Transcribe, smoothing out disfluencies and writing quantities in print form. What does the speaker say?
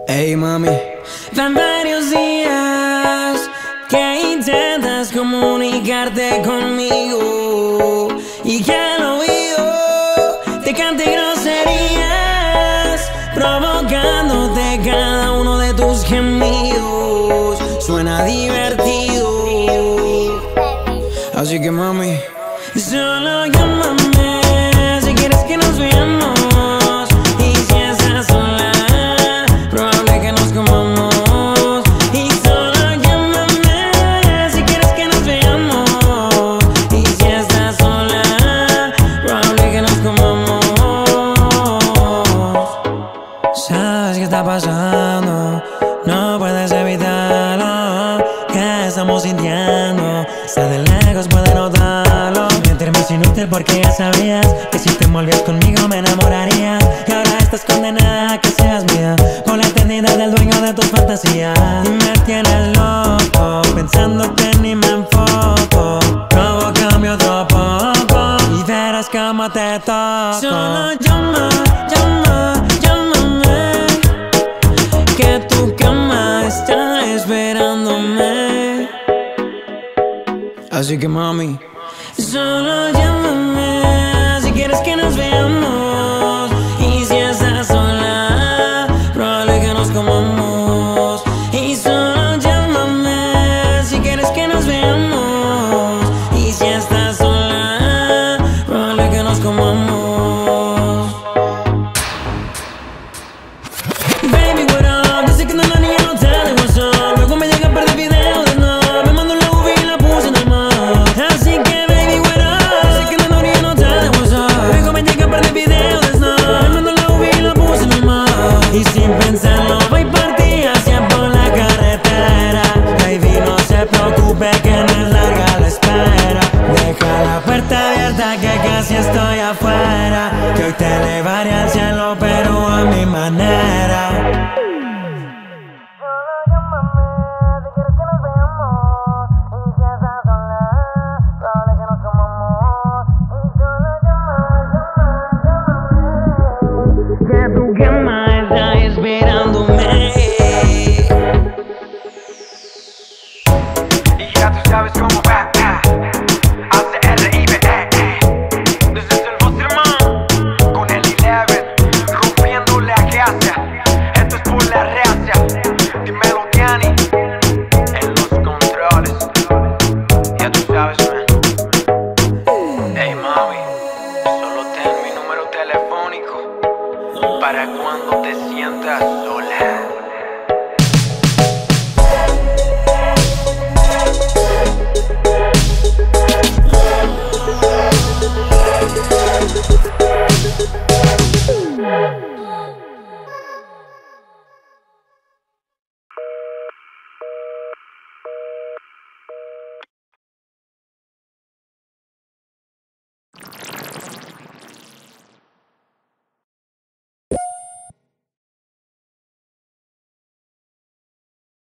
Hey mami, van varios días que intentas comunicarte conmigo y que al oído te cante groserías, provocándote cada uno de tus gemidos. Suena divertido, así que mami, solo llámame si quieres que nos veamos. Y si estás sola, probable que nos comamos. Y solo llámame si quieres que nos veamos. Y si estás sola, probable que nos comamos. ¿Sabes qué está pasando? No puedes evitarlo. ¿Qué estamos sintiendo? Está de lejos, puede notarlo. Mentirme es inútil porque ya sabías que si te envolvías conmigo me enamoraría. Y ahora estás condenada a que seas mía por la eternidad del dueño de tus fantasías. Y me tienes loco, pensándote ni me enfoco. Provócame otro poco y verás cómo te toco. Solo llama, llama, llámame, que tu cama está esperándome. Así que mami, solo llámame si quieres que nos veamos. Y si estás sola, probable que nos comamos. Y solo llámame si quieres que nos veamos. Y si estás sola, probable que nos comamos. Baby, what up? Dice que no la niña no te de WhatsApp. Luego me llega a perder video de nada. Me mandó la UV y la puse en el mar. Así que baby, what up? Dice que la niña no te de WhatsApp. Luego me llega a perder video de nada. Me mandó la UV y la puse en el mar. Y sin pensarlo voy por ti hacia por la carretera. Baby, no se preocupe que no es larga la espera. Deja la puerta abierta que casi estoy afuera. Que hoy te elevaré al cielo pero a mi manera. Que tu cama está esperándome. Y ya tú sabes cómo va, A-C-R-I-B-E. This is el Boz1r con el 11, rompiendo la casa. Esto es por la raza. Dímelo, Gianni, en los controles. Ya tú sabes, man. Hey, mami, solo ten mi número telefónico para cuando te sientas sola.